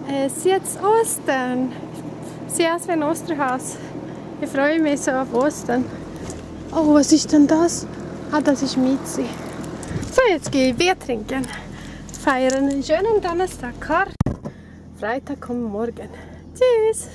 Es ist jetzt Ostern. Sieht aus wie ein Osterhaus. Ich freue mich so auf Ostern. Oh, was ist denn das? Ah, das ist Mizi. So, jetzt gehe ich Bier trinken. Feiern einen schönen Donnerstag. Freitag kommt morgen. Tschüss!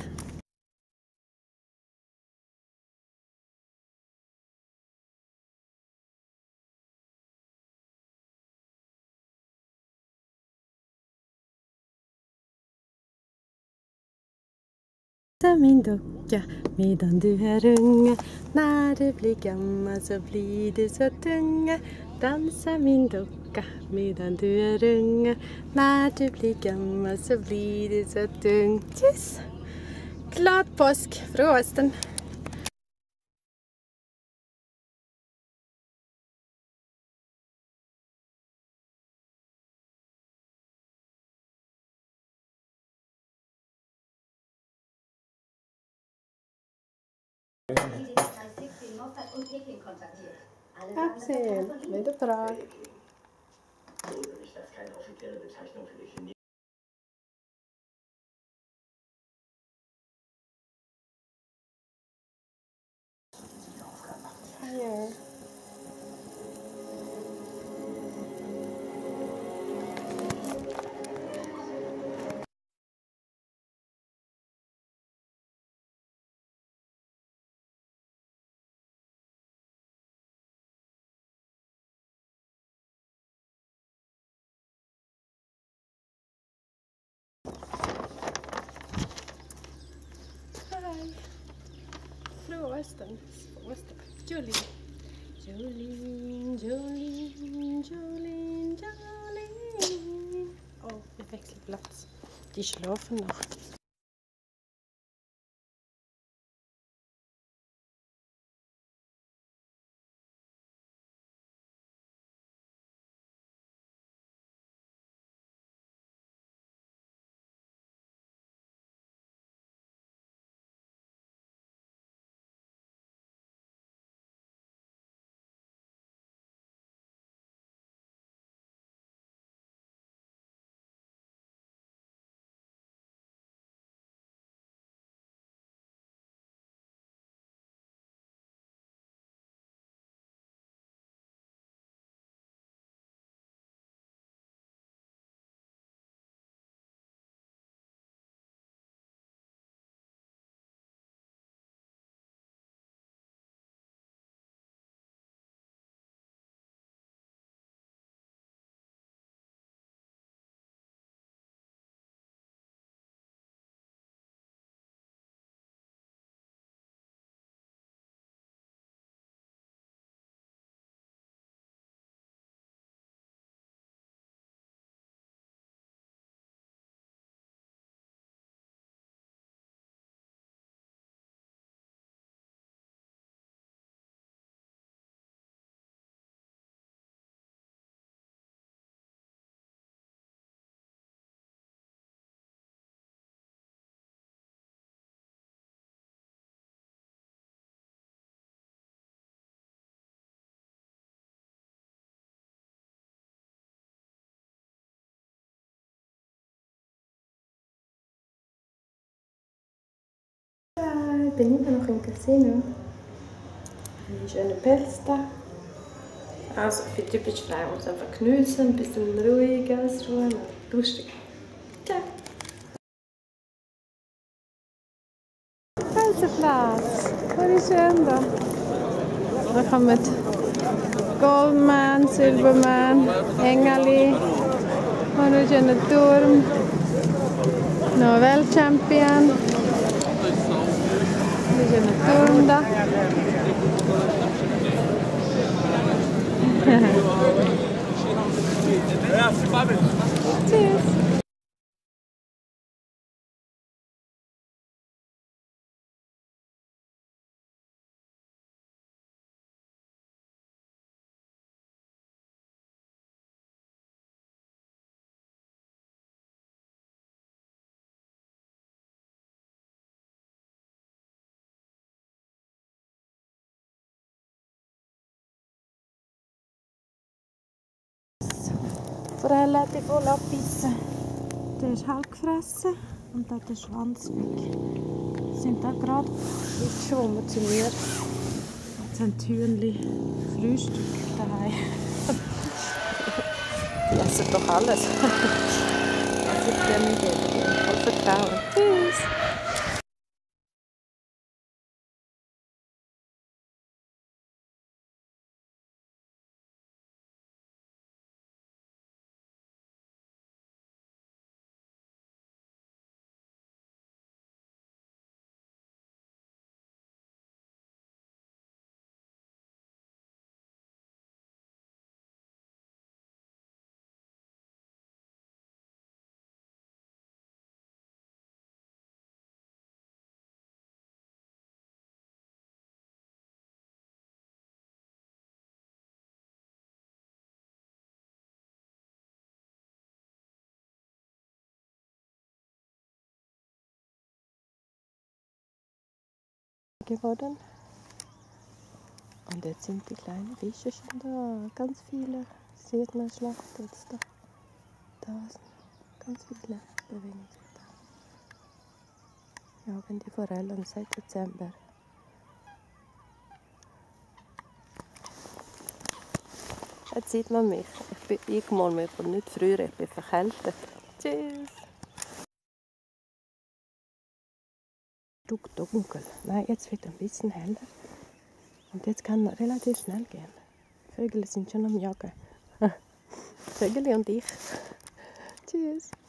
Min docka, medan du är unge. När du blir gammal så blir du så tunga. Dansa min docka, medan du är unge. När du blir gammal så blir du så tung. Tschüss! Glad påsk! Frohe Ostern! Absehen, mit der Frage. Ist das keine offizielle Bezeichnung für die Chemie? Fire. Hi. Frohe Ostern. Ostern. Jolene. Jolene, Jolene, Jolene, Jolene. Oh, wir wechseln Platz. Die schlafen noch. Ich bin immer noch im Casino. Ein schöner Pelz da. Also für typische Frauen muss einfach geniessen, ein bisschen ruhig ausruhen. Lustig. Ciao! Felsenplatz! Was ist schön da? Da kommen Goldman, Silberman, Engeli und ein schöner Turm. Noch Weltchampion. Ein schöner Turm da. Tschüss! Relativ voll abbissen. Der ist halb gefressen und hat den Schwanz weg. Sie sind da gerade geschwommen zu mir. Jetzt haben die Hühnchen Frühstück daheim. Die essen doch alles. Was ich denen gebe. Voll Vertrauen. Tschüss. Geworden. Und jetzt sind die kleinen Fische schon da. Ganz viele. Sieht man, schlachtet jetzt da. Da sind ganz viele bewegen sich da. Jagen die Forellen seit Dezember. Jetzt sieht man mich. Ich mal mich und nicht früher. Ich bin verkältet. Tschüss. Dunkel. Nein, jetzt wird ein bisschen heller. Und jetzt kann es relativ schnell gehen. Die Vögel sind schon am Jagen. Vögel und ich. Tschüss.